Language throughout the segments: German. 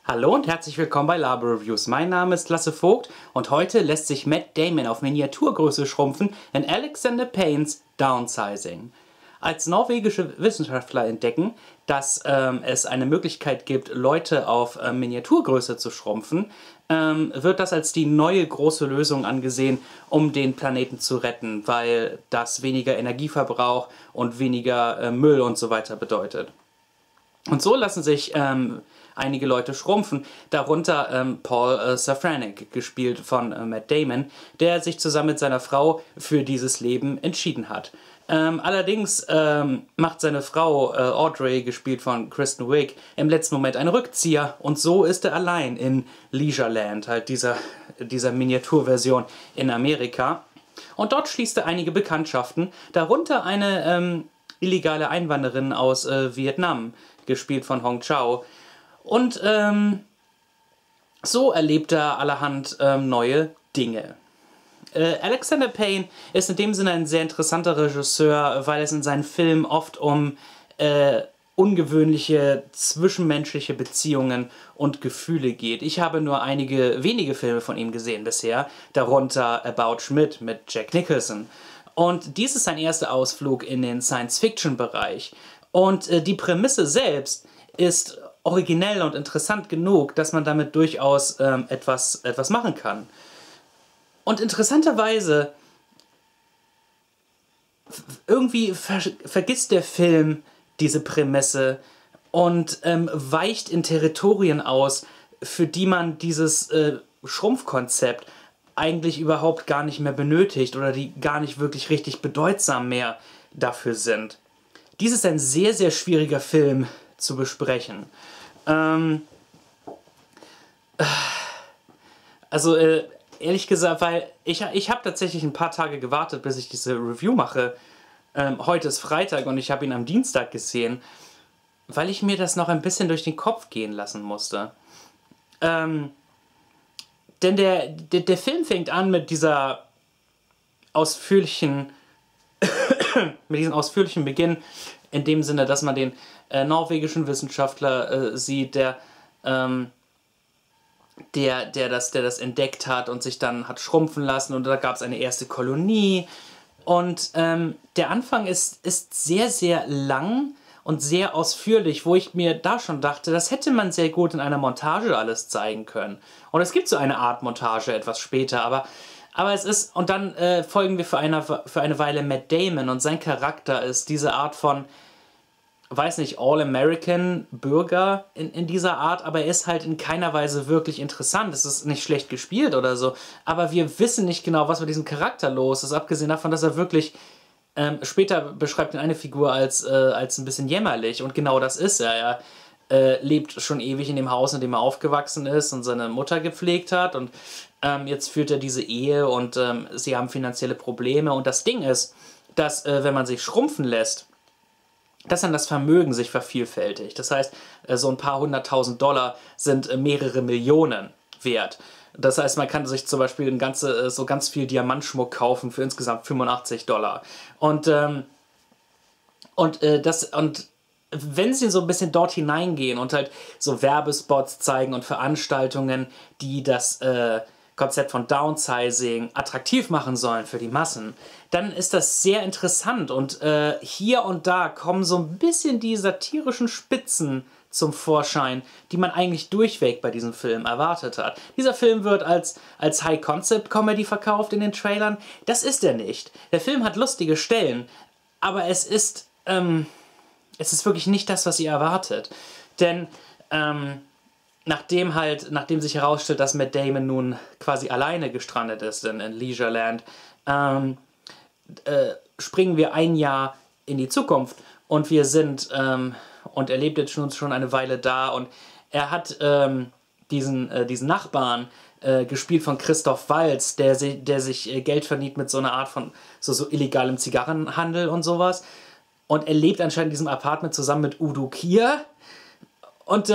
Hallo und herzlich willkommen bei Labo Reviews. Mein Name ist Lasse Vogt und heute lässt sich Matt Damon auf Miniaturgröße schrumpfen in Alexander Paynes Downsizing. Als norwegische Wissenschaftler entdecken, dass es eine Möglichkeit gibt, Leute auf Miniaturgröße zu schrumpfen, wird das als die neue große Lösung angesehen, um den Planeten zu retten, weil das weniger Energieverbrauch und weniger Müll und so weiter bedeutet. Und so lassen sich einige Leute schrumpfen, darunter Paul Safranek, gespielt von Matt Damon, der sich zusammen mit seiner Frau für dieses Leben entschieden hat. Allerdings macht seine Frau Audrey, gespielt von Kristen Wiig, im letzten Moment einen Rückzieher und so ist er allein in Leisureland, halt dieser Miniaturversion in Amerika. Und dort schließt er einige Bekanntschaften, darunter eine illegale Einwanderin aus Vietnam, gespielt von Hong Chau. Und so erlebt er allerhand neue Dinge. Alexander Payne ist in dem Sinne ein sehr interessanter Regisseur, weil es in seinen Filmen oft um ungewöhnliche zwischenmenschliche Beziehungen und Gefühle geht. Ich habe nur wenige Filme von ihm gesehen bisher, darunter About Schmidt mit Jack Nicholson. Und dies ist sein erster Ausflug in den Science-Fiction-Bereich. Und die Prämisse selbst ist originell und interessant genug, dass man damit durchaus etwas machen kann. Und interessanterweise, irgendwie vergisst der Film diese Prämisse und weicht in Territorien aus, für die man dieses Schrumpfkonzept eigentlich überhaupt gar nicht mehr benötigt oder die gar nicht wirklich richtig bedeutsam mehr dafür sind. Dies ist ein sehr, sehr schwieriger Film zu besprechen. Ehrlich gesagt, weil ich habe tatsächlich ein paar Tage gewartet, bis ich diese Review mache. Heute ist Freitag und ich habe ihn am Dienstag gesehen, weil ich mir das noch ein bisschen durch den Kopf gehen lassen musste. Denn der Film fängt an mit diesem ausführlichen Beginn, in dem Sinne, dass man den norwegischen Wissenschaftler sieht, der das entdeckt hat und sich dann hat schrumpfen lassen, und da gab es eine erste Kolonie. Und der Anfang ist sehr, sehr lang und sehr ausführlich, wo ich mir da schon dachte, das hätte man sehr gut in einer Montage alles zeigen können. Und es gibt so eine Art Montage etwas später, aber es ist, und dann folgen wir für eine Weile Matt Damon, und sein Charakter ist diese Art von, weiß nicht, All-American-Bürger in dieser Art, aber er ist halt in keiner Weise wirklich interessant. Es ist nicht schlecht gespielt oder so, aber wir wissen nicht genau, was mit diesem Charakter los ist, abgesehen davon, dass er wirklich, später beschreibt ihn eine Figur als ein bisschen jämmerlich, und genau das ist er. Er lebt schon ewig in dem Haus, in dem er aufgewachsen ist und seine Mutter gepflegt hat, und jetzt führt er diese Ehe und sie haben finanzielle Probleme, und das Ding ist, dass wenn man sich schrumpfen lässt, dass dann das Vermögen sich vervielfältigt. Das heißt, so ein paar $100.000 sind mehrere Millionen wert. Das heißt, man kann sich zum Beispiel so ganz viel Diamantschmuck kaufen für insgesamt $85. Und wenn sie so ein bisschen dort hineingehen und halt so Werbespots zeigen und Veranstaltungen, die das Konzept von Downsizing attraktiv machen sollen für die Massen, dann ist das sehr interessant, und hier und da kommen so ein bisschen die satirischen Spitzen zum Vorschein, die man eigentlich durchweg bei diesem Film erwartet hat. Dieser Film wird als High-Concept-Comedy verkauft in den Trailern. Das ist er nicht. Der Film hat lustige Stellen, aber es ist wirklich nicht das, was ihr erwartet. Denn nachdem sich herausstellt, dass Matt Damon nun quasi alleine gestrandet ist in Leisureland, springen wir ein Jahr in die Zukunft, und wir sind, und er lebt jetzt schon eine Weile da, und er hat diesen Nachbarn, gespielt von Christoph Waltz, der sich Geld verdient mit so einer Art von so illegalem Zigarrenhandel und sowas, und er lebt anscheinend in diesem Apartment zusammen mit Udo Kier, und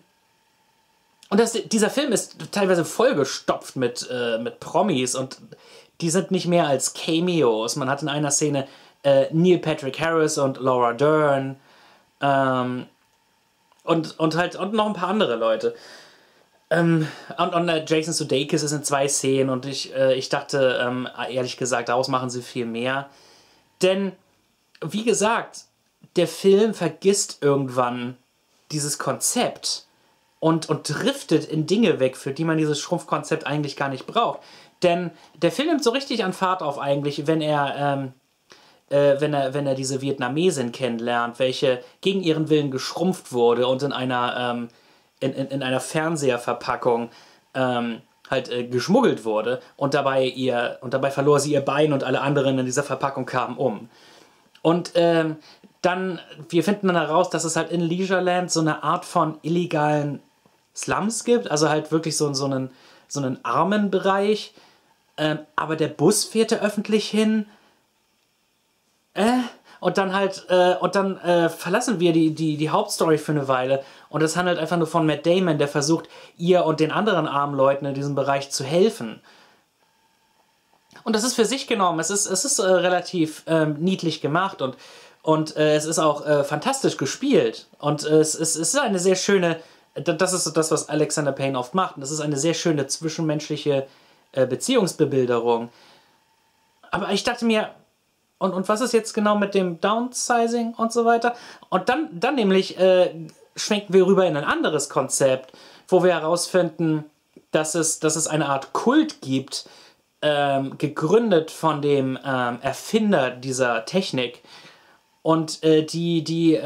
dieser Film ist teilweise vollgestopft mit Promis, und die sind nicht mehr als Cameos. Man hat in einer Szene Neil Patrick Harris und Laura Dern und noch ein paar andere Leute. Und Jason Sudeikis ist in 2 Szenen und ich dachte, ehrlich gesagt, daraus machen sie viel mehr. Denn, wie gesagt, der Film vergisst irgendwann dieses Konzept und driftet in Dinge weg, für die man dieses Schrumpfkonzept eigentlich gar nicht braucht. Denn der Film nimmt so richtig an Fahrt auf eigentlich, wenn er diese Vietnamesin kennenlernt, welche gegen ihren Willen geschrumpft wurde und in einer Fernseherverpackung geschmuggelt wurde und dabei verlor sie ihr Bein und alle anderen in dieser Verpackung kamen um. Und wir finden dann heraus, dass es halt in Leisureland so eine Art von illegalen Slums gibt, also halt wirklich so einen armen Bereich, aber der Bus fährt da öffentlich hin. Und dann verlassen wir die Hauptstory für eine Weile und es handelt einfach nur von Matt Damon, der versucht, ihr und den anderen armen Leuten in diesem Bereich zu helfen. Und das ist für sich genommen, es ist relativ niedlich gemacht und es ist auch fantastisch gespielt und es ist eine sehr schöne, das ist das, was Alexander Payne oft macht, und das ist eine sehr schöne zwischenmenschliche Beziehungsbebilderung. Aber ich dachte mir, und was ist jetzt genau mit dem Downsizing und so weiter? Und dann nämlich schwenken wir rüber in ein anderes Konzept, wo wir herausfinden, dass es eine Art Kult gibt, gegründet von dem Erfinder dieser Technik. Und die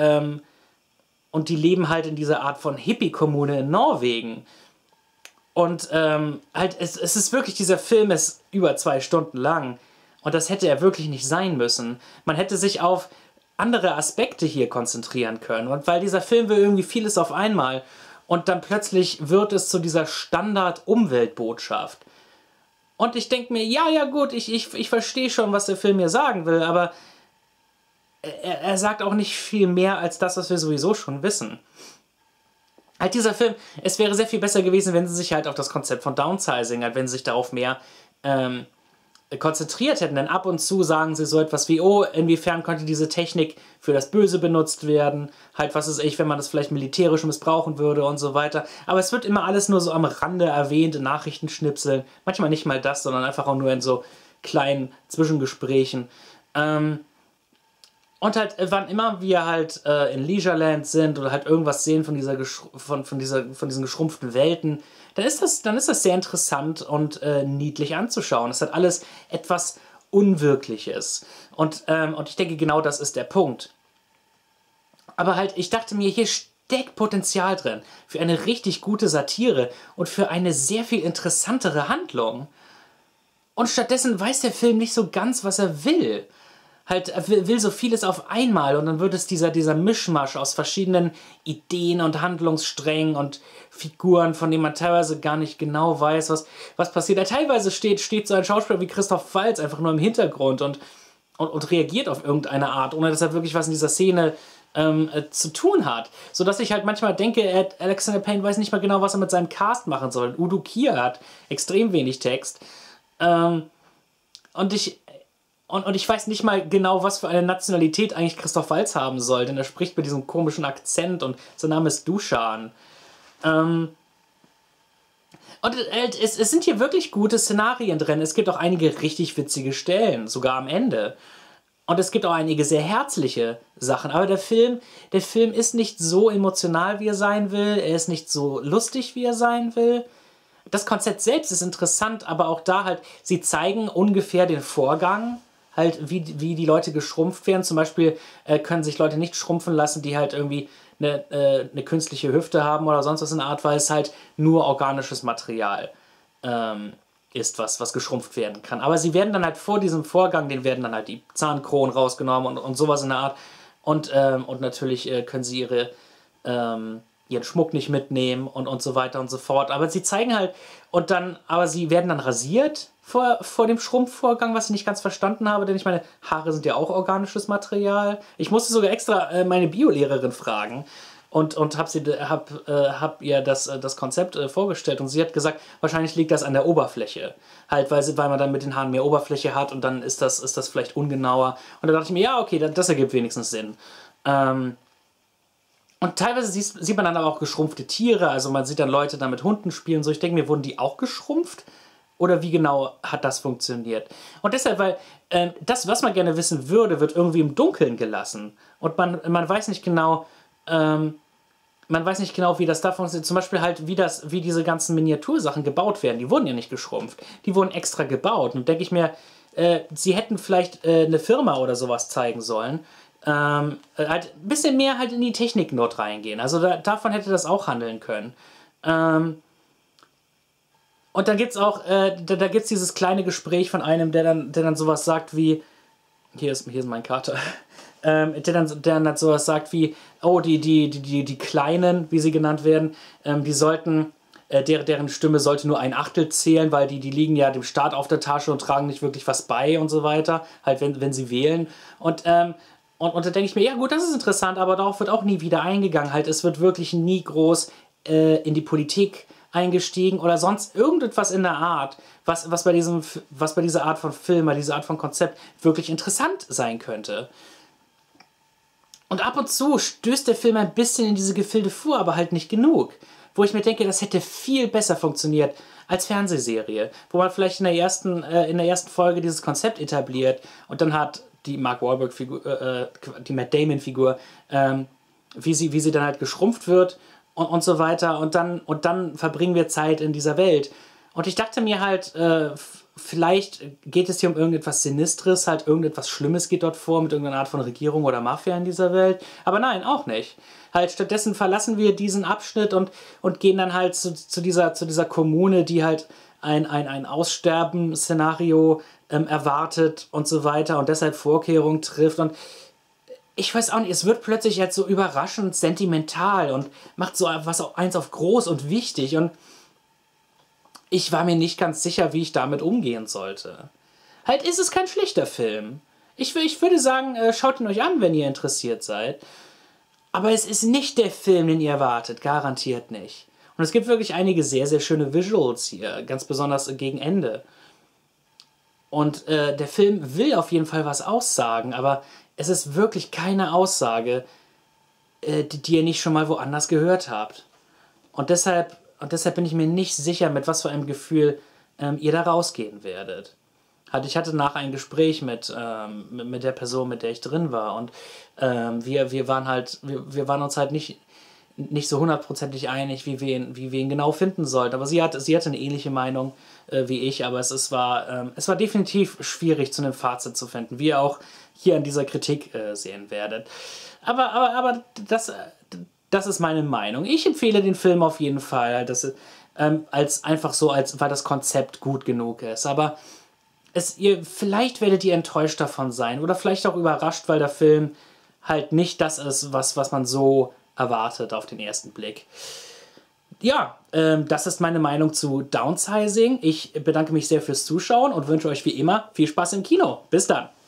leben halt in dieser Art von Hippie-Kommune in Norwegen. Und es ist wirklich, dieser Film ist über 2 Stunden lang. Und das hätte er wirklich nicht sein müssen. Man hätte sich auf andere Aspekte hier konzentrieren können. Und weil dieser Film will irgendwie vieles auf einmal. Und dann plötzlich wird es zu dieser Standard-Umweltbotschaft. Und ich denke mir, ja gut, ich verstehe schon, was der Film mir sagen will, aber er sagt auch nicht viel mehr als das, was wir sowieso schon wissen. Halt dieser Film, es wäre sehr viel besser gewesen, wenn sie sich halt auf das Konzept von Downsizing, halt wenn sie sich darauf mehr konzentriert hätten, denn ab und zu sagen sie so etwas wie, oh, inwiefern konnte diese Technik für das Böse benutzt werden, halt was weiß ich, wenn man das vielleicht militärisch missbrauchen würde und so weiter, aber es wird immer alles nur so am Rande erwähnt, in Nachrichtenschnipseln, manchmal nicht mal das, sondern einfach auch nur in so kleinen Zwischengesprächen. Und halt, wann immer wir halt in Leisureland sind oder halt irgendwas sehen von diesen geschrumpften Welten, dann ist das sehr interessant und niedlich anzuschauen. Es hat alles etwas Unwirkliches. Und ich denke, genau das ist der Punkt. Aber halt, ich dachte mir, hier steckt Potenzial drin für eine richtig gute Satire und für eine sehr viel interessantere Handlung. Und stattdessen weiß der Film nicht so ganz, was er will. Halt, er will so vieles auf einmal und dann wird es dieser Mischmasch aus verschiedenen Ideen und Handlungssträngen und Figuren, von denen man teilweise gar nicht genau weiß, was passiert. Ja, teilweise steht so ein Schauspieler wie Christoph Waltz einfach nur im Hintergrund und reagiert auf irgendeine Art, ohne dass er wirklich was in dieser Szene zu tun hat. Sodass ich halt manchmal denke, Alexander Payne weiß nicht mal genau, was er mit seinem Cast machen soll. Udo Kier hat extrem wenig Text. Und ich weiß nicht mal genau, was für eine Nationalität eigentlich Christoph Waltz haben soll, denn er spricht mit diesem komischen Akzent und sein Name ist Dusan. Und es sind hier wirklich gute Szenarien drin. Es gibt auch einige richtig witzige Stellen, sogar am Ende. Und es gibt auch einige sehr herzliche Sachen. Aber der Film ist nicht so emotional, wie er sein will. Er ist nicht so lustig, wie er sein will. Das Konzept selbst ist interessant, aber auch da halt, sie zeigen ungefähr den Vorgang, halt wie die Leute geschrumpft werden. Zum Beispiel können sich Leute nicht schrumpfen lassen, die halt irgendwie eine künstliche Hüfte haben oder sonst was in der Art, weil es halt nur organisches Material ist, was geschrumpft werden kann. Aber sie werden dann halt vor diesem Vorgang, denen werden dann halt die Zahnkronen rausgenommen und sowas in der Art. Und natürlich können sie ihren Schmuck nicht mitnehmen und so weiter und so fort. Aber sie zeigen halt, aber sie werden dann rasiert vor dem Schrumpfvorgang, was ich nicht ganz verstanden habe, denn ich meine, Haare sind ja auch organisches Material. Ich musste sogar extra meine Biolehrerin fragen und hab ihr das Konzept vorgestellt und sie hat gesagt, wahrscheinlich liegt das an der Oberfläche. Halt, weil man dann mit den Haaren mehr Oberfläche hat und dann ist das vielleicht ungenauer. Und da dachte ich mir, ja, okay, das ergibt wenigstens Sinn. Und Und teilweise sieht man dann aber auch geschrumpfte Tiere, also man sieht dann Leute da mit Hunden spielen, so. Ich denke mir, wurden die auch geschrumpft? Oder wie genau hat das funktioniert? Und deshalb, weil das, was man gerne wissen würde, wird irgendwie im Dunkeln gelassen. Und man weiß nicht genau, wie das da funktioniert. Zum Beispiel halt, wie diese ganzen Miniatursachen gebaut werden. Die wurden ja nicht geschrumpft. Die wurden extra gebaut. Und denke ich mir, sie hätten vielleicht eine Firma oder sowas zeigen sollen. Halt ein bisschen mehr halt in die Technik-Not reingehen. Also davon hätte das auch handeln können. Und dann gibt's auch, da gibt's dieses kleine Gespräch von einem, der dann sowas sagt wie, hier ist mein Kater, der dann sowas sagt wie, oh, die Kleinen, wie sie genannt werden, die sollten, deren Stimme sollte nur ein Achtel zählen, weil die liegen ja dem Staat auf der Tasche und tragen nicht wirklich was bei und so weiter, halt wenn sie wählen. Und da denke ich mir, ja gut, das ist interessant, aber darauf wird auch nie wieder eingegangen. Halt, es wird wirklich nie groß in die Politik eingestiegen oder sonst irgendetwas in der Art, was bei dieser Art von Film, bei dieser Art von Konzept wirklich interessant sein könnte. Und ab und zu stößt der Film ein bisschen in diese Gefilde vor, aber halt nicht genug. Wo ich mir denke, das hätte viel besser funktioniert als Fernsehserie. Wo man vielleicht in der ersten Folge dieses Konzept etabliert und dann hat die Mark Wahlberg-Figur, die Matt Damon-Figur, wie sie dann halt geschrumpft wird und so weiter. Und dann verbringen wir Zeit in dieser Welt. Und ich dachte mir halt, vielleicht geht es hier um irgendetwas Sinistres, halt irgendetwas Schlimmes geht dort vor, mit irgendeiner Art von Regierung oder Mafia in dieser Welt. Aber nein, auch nicht. Halt stattdessen verlassen wir diesen Abschnitt und gehen dann halt zu dieser Kommune, die halt ein Aussterben-Szenario erwartet und so weiter und deshalb Vorkehrungen trifft. Und ich weiß auch nicht, es wird plötzlich jetzt so überraschend sentimental und macht so eins auf groß und wichtig. Und ich war mir nicht ganz sicher, wie ich damit umgehen sollte. Halt ist es kein schlechter Film. Ich würde sagen, schaut ihn euch an, wenn ihr interessiert seid. Aber es ist nicht der Film, den ihr erwartet. Garantiert nicht. Und es gibt wirklich einige sehr, sehr schöne Visuals hier. Ganz besonders gegen Ende. Und der Film will auf jeden Fall was aussagen. Aber es ist wirklich keine Aussage, die ihr nicht schon mal woanders gehört habt. Und deshalb bin ich mir nicht sicher, mit was für einem Gefühl ihr da rausgehen werdet. Ich hatte nachher ein Gespräch mit der Person, mit der ich drin war. Und wir waren uns halt nicht so hundertprozentig einig, wie wir ihn genau finden sollten. Aber sie hatte eine ähnliche Meinung wie ich. Aber es war definitiv schwierig, zu einem Fazit zu finden, wie ihr auch hier an dieser Kritik sehen werdet. Aber das ist meine Meinung. Ich empfehle den Film auf jeden Fall, weil das Konzept gut genug ist. Aber vielleicht werdet ihr enttäuscht davon sein oder vielleicht auch überrascht, weil der Film halt nicht das ist, was man so erwartet auf den ersten Blick. Ja, das ist meine Meinung zu Downsizing. Ich bedanke mich sehr fürs Zuschauen und wünsche euch wie immer viel Spaß im Kino. Bis dann!